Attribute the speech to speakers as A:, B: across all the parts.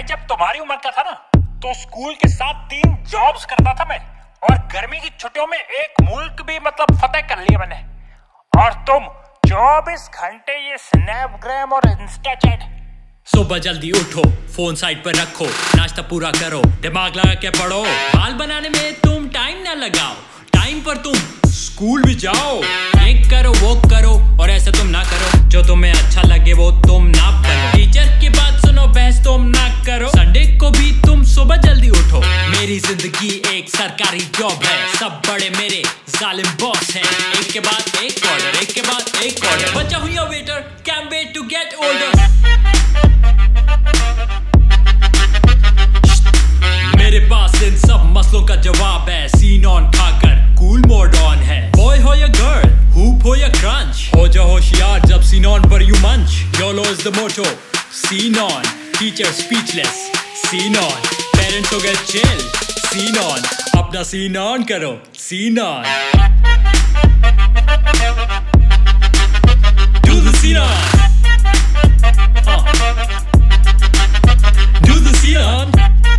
A: भाई जब तुम्हारी उम्र का था ना तो स्कूल के साथ 3 जॉब्स करता था मैं, और गर्मी की छुट्टियों में एक मुल्क भी मतलब फतेह कर लिया मैंने। और तुम 24 घंटे ये स्नैपग्राम और इंस्टा चैट।
B: सुबह जल्दी उठो, फोन साइड पर रखो, नाश्ता पूरा करो, दिमाग लगा के पढ़ो। बाल बनाने में तुम टाइम ना लगाओ, टाइम पर तुम स्कूल भी जाओ। एक करो वो करो और ऐसा तुम ना करो, जो तुम्हें अच्छा लगे वो तुम ना करो। टीचर की बात सुनो, बहस तुम ना करो। संडे को भी तुम सुबह जल्दी उठो। मेरी जिंदगी एक सरकारी जॉब है, सब बड़े मेरे जालिम बॉस हैं। एक के बाद एक ऑर्डर, एक के बाद एक ऑर्डर। बचा हुआ waiter, can wait to get older. मेरे पास इन सब मसलों का जवाब है, सीन ऑन खाकर कूल मोड ऑन है। बॉय हो या गर्ल, हुप हो या क्रंच, हो जा होशियार जब सीन ऑन पर यू मंच। YOLO is the motto, scene on. Teacher speechless, scene on. Parents हो गए चिल, सीन ऑन। अपना सीन ऑन करो, scene on. Do the scene on. Do the scene on.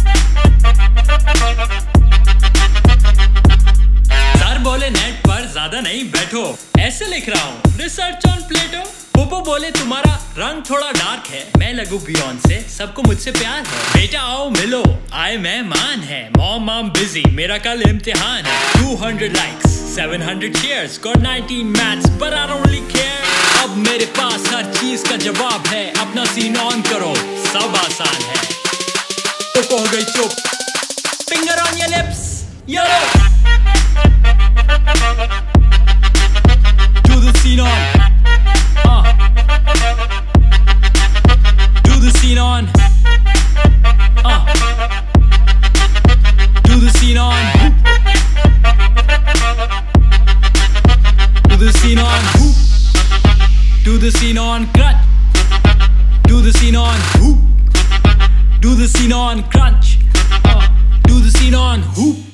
B: Sir बोले नेट पर ज्यादा नहीं बैठो, ऐसे लिख रहा हूँ रिसर्च ऑन प्लेटो। पोपो बोले तुम्हारा रंग थोड़ा डार्क है, मैं लगू बियॉन्ड से, सबको मुझसे प्यार है। बेटा आओ मिलो, आए मेहमान है। मॉम बिजी, मेरा कल इम्तिहान है। 200 likes, 700 shares, got 19 maths but I don't really care। अब मेरे पास हर चीज का जवाब है, अपना सीन ऑन करो, सब आसान है। पोपो हो गई चुप, finger on your lips, YOLO। Do the scene on. Do the scene on. Do the scene on. Do the scene on. Do the scene on. Crunch. Do the scene on. Do the scene on. Crunch. Do the scene on. Hoop.